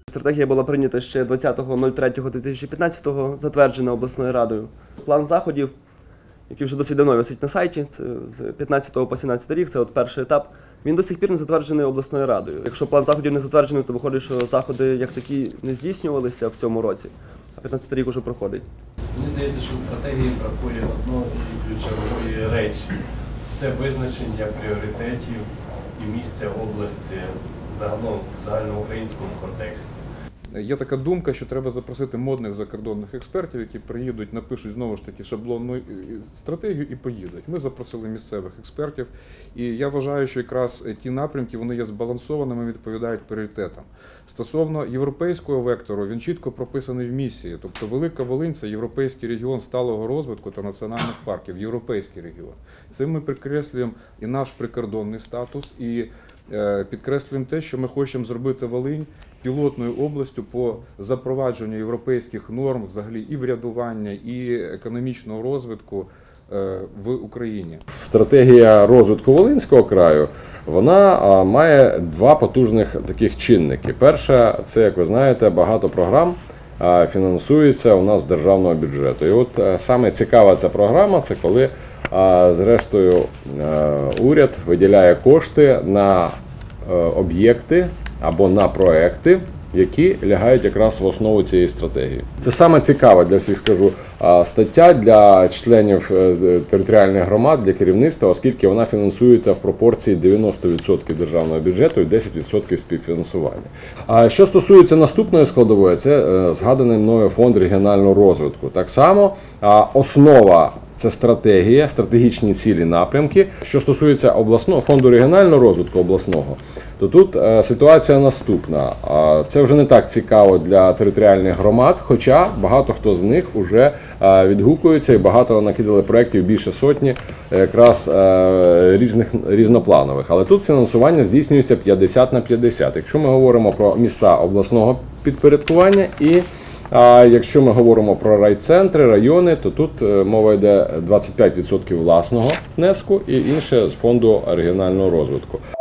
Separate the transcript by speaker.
Speaker 1: Стратегія була прийнята ще 20.03.2015, затверджена обласною радою. План заходів, який вже досить давно висить на сайті, це з 15 по 17 рік, це перший етап, він до сих пір не затверджений обласною радою. Якщо план заходів не затверджений, то виходить, що заходи як такі не здійснювалися в цьому році, а 15 рік вже проходить.
Speaker 2: Мені здається, що стратегії бракує одної ключової речі. Це визначення пріоритетів і місця області загалом в загальноукраїнському контексті.
Speaker 3: Є така думка, що треба запросити модних закордонних експертів, які приїдуть, напишуть знову ж таки шаблонну стратегію і поїдуть. Ми запросили місцевих експертів, і я вважаю, що якраз ті напрямки, вони є збалансованими, відповідають пріоритетам. Стосовно європейського вектору, він чітко прописаний в місії. Тобто Велика Волинь – це європейський регіон сталого розвитку та національних парків, європейський регіон. Цим ми підкреслюємо і наш прикордонний статус, і підкреслюємо те, що ми хочемо зробити Волинь пілотною областю по запровадженню європейських норм взагалі і врядування, і економічного розвитку в Україні.
Speaker 4: Стратегія розвитку Волинського краю, вона має два потужних таких чинники. Перше, це, як ви знаєте, багато програм фінансується у нас з державного бюджету. І от саме цікава ця програма, це коли зрештою уряд виділяє кошти на об'єкти або на проекти, які лягають якраз в основу цієї стратегії. Це саме цікава для всіх, скажу, стаття для членів територіальних громад, для керівництва, оскільки вона фінансується в пропорції 90% державного бюджету і 10% співфінансування. А що стосується наступної складової, це згаданий мною фонд регіонального розвитку. Так само основа – це стратегія, стратегічні цілі, напрямки. Що стосується обласного фонду регіонального розвитку обласного, то тут ситуація наступна. Це вже не так цікаво для територіальних громад, хоча багато хто з них вже відгукується і багато накидали проєктів, більше сотні, якраз різнопланових. Але тут фінансування здійснюється 50/50. Якщо ми говоримо про міста обласного підпорядкування і якщо ми говоримо про райцентри, райони, то тут мова йде 25% власного внеску і інше з фонду регіонального розвитку.